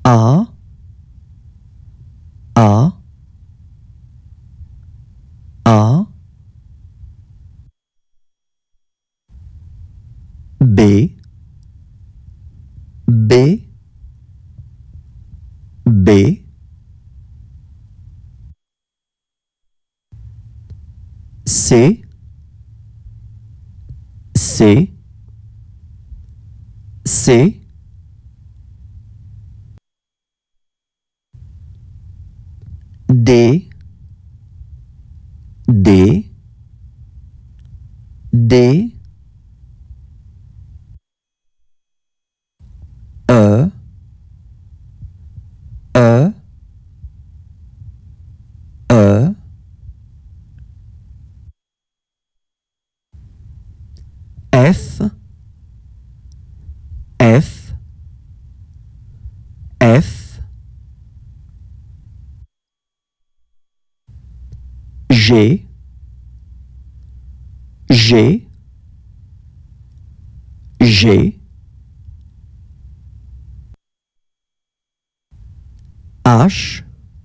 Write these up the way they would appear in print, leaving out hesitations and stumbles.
A, A, A, B, B, B, C, C, C, D, D, D, E, E, E, F, F, F, G, G, G, H,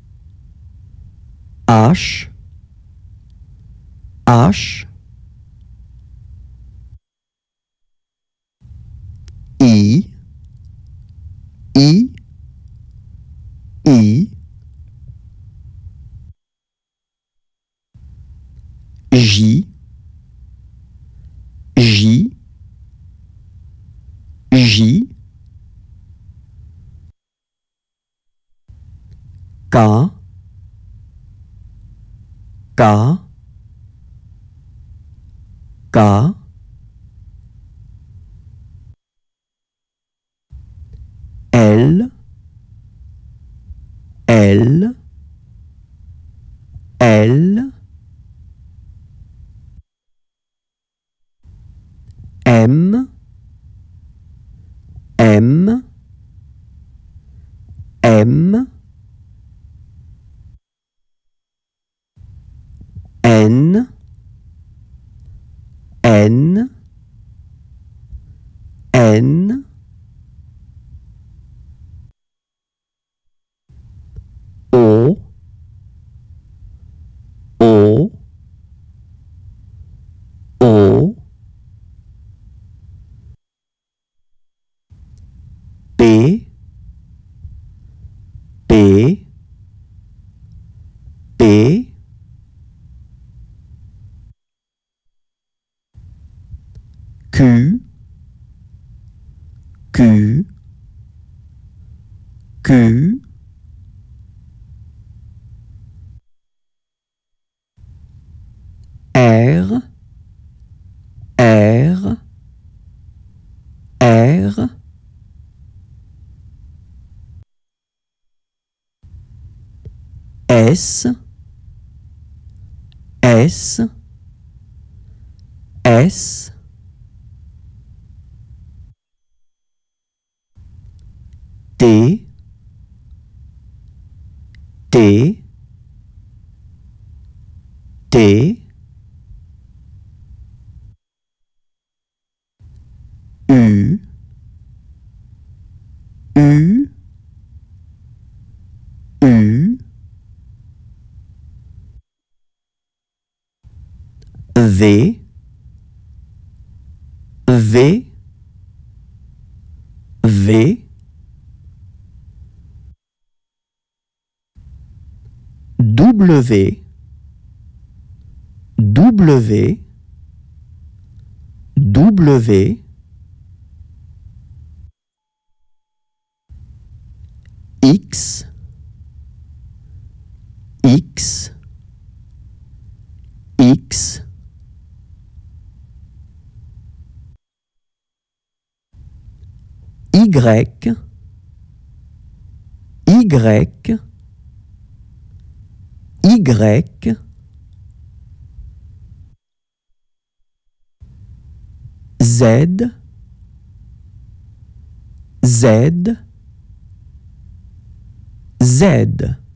H, H, I, I, I, J, J, J, K, K, K, L, L, L, M, M, M, N, N, N, O, O, O, P, P, P, Q, Q, Q, R, R, R, S, S, S, T, T, T, U, U, U, V, V, V, W, W, W, X, X, X, Y, Y, Y, Z, Z, Z.